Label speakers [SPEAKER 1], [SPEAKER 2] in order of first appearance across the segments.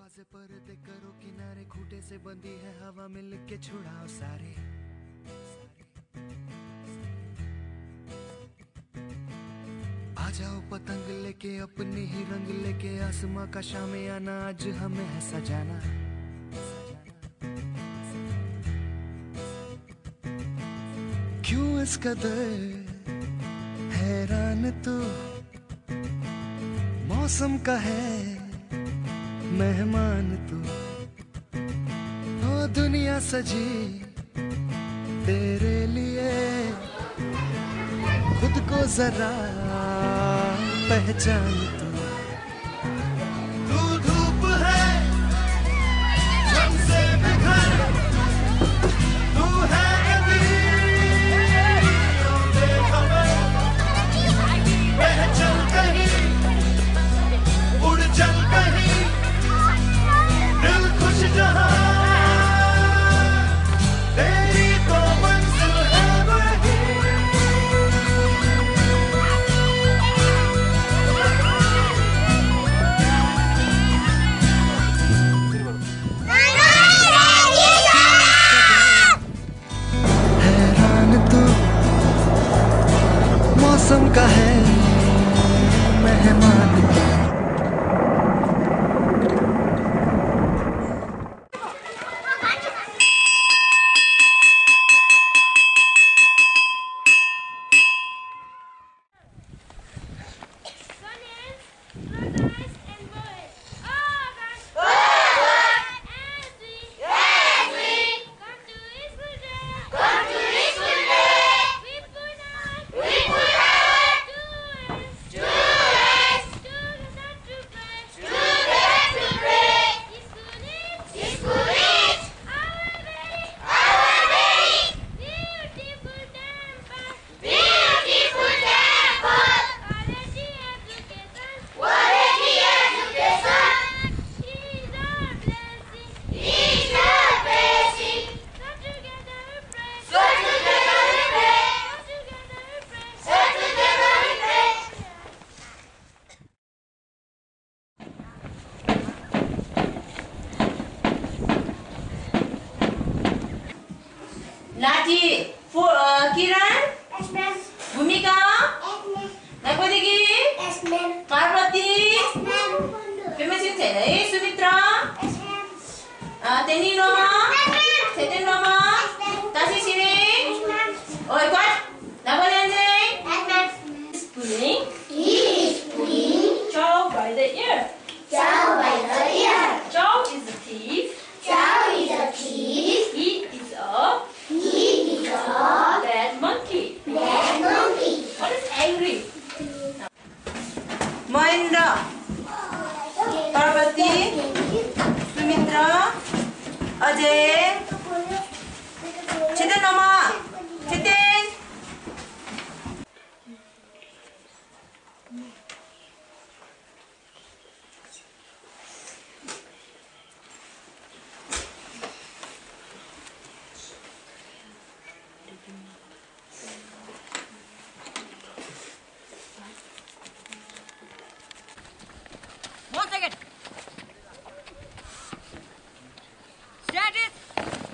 [SPEAKER 1] से पर्दे करो किनारे, खूटे से बंदी है हवा में, लिख के छुड़ाओ सारे। आ जाओ पतंग लेके, अपने ही रंग लेके, आसमां का शामियाना आज हमें है सजाना। क्यों इस कदर हैरान तू, मौसम का है मेहमान तू। ओ दुनिया सजी तेरे लिए, खुद को जरा पहचान तू। तू धूप है हमसे बिखर, तू है बेखबर, बह चल कहीं, उड़ चल कहीं, दिल खुश जहां, तेरी तो मंजिल है वही। हैरान तू मौसम का है मेहमान तू।
[SPEAKER 2] Nati, Kiran, Bhumika, Nagwadegi, Parvati, Pemasin Tene, Sumitra, Teni Roma, Teten Roma, Tasi Siri, Oi what? Nagwalenze, Spooning, Chow by the ear. Chow is a thief. He is a bad monkey. What is angry? Mahendra, Parvati, Sumitra, Ajay, Chetan Mama, Chetan. One second. Start it.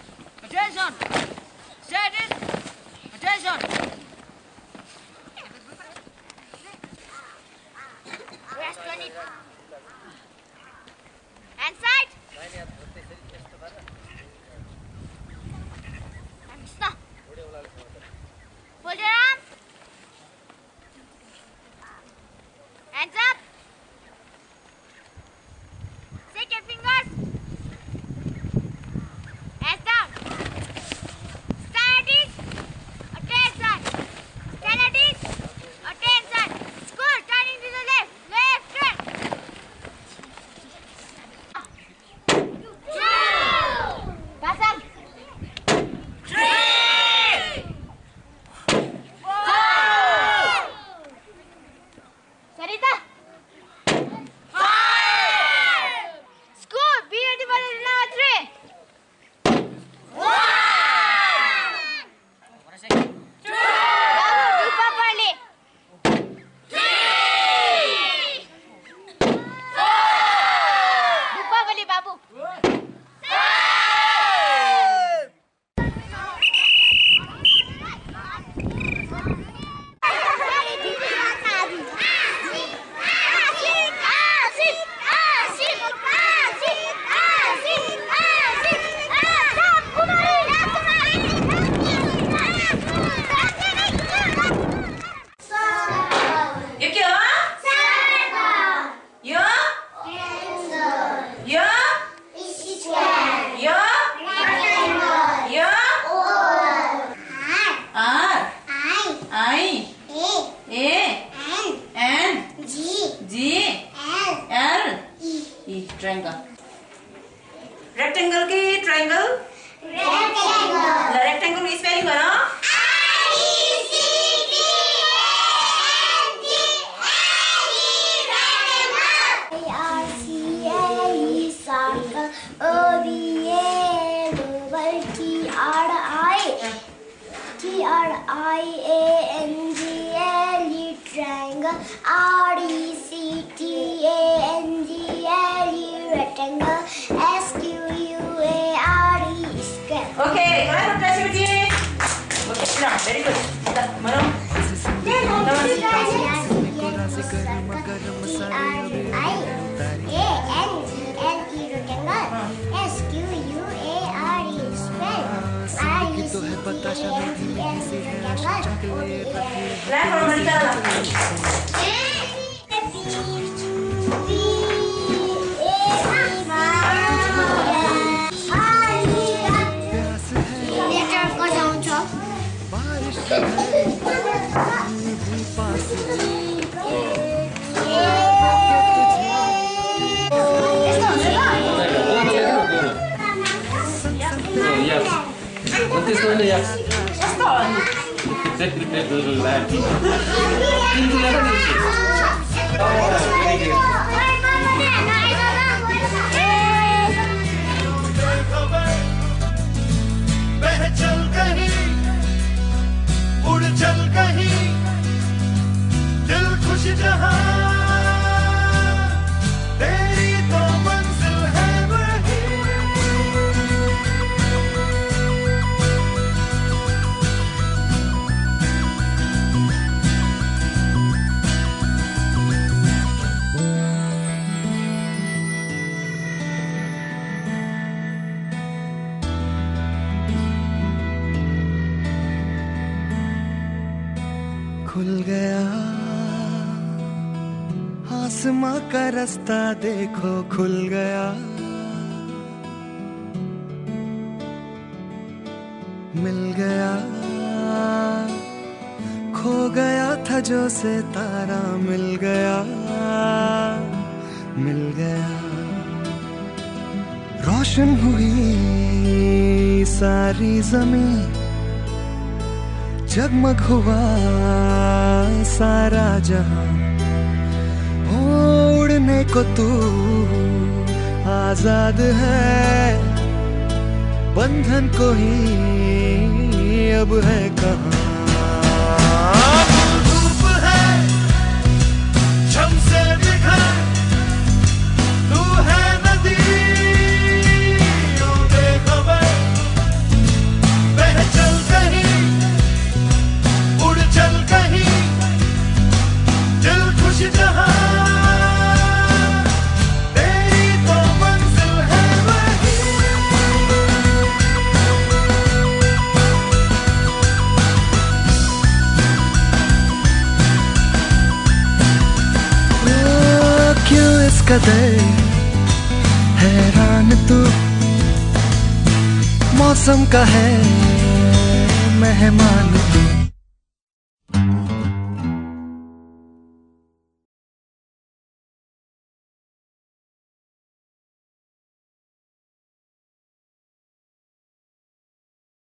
[SPEAKER 2] Triangle. Rectangle की triangle. Rectangle. Rectangle की spelling करो.
[SPEAKER 3] Triangle. Triangle. Rectangle. Square.
[SPEAKER 2] Okay, kalian udah siap di? Okay, nah, very good. Mana?
[SPEAKER 4] This one, yes.
[SPEAKER 1] चल कहीं उड़ चल कहीं दिल खुश जहां तेरी तो मंजिल है वही खुल गया आसमां का रास्ता देखो खुल गया मिल गया खो गया था जो सितारा मिल गया रोशन हुई सारी जमीन जगमग हुआ सारा जहां उड़ने को तू आजाद है बंधन को ही अब है कहां धूप है छम से बिखर तू है नदी ओ बेखबर बह चल कहीं उड़ चल कहीं दिल खुश जहां तेरी तो मंजिल है वही क्यों इस कदर हैरान तू मौसम का है मेहमान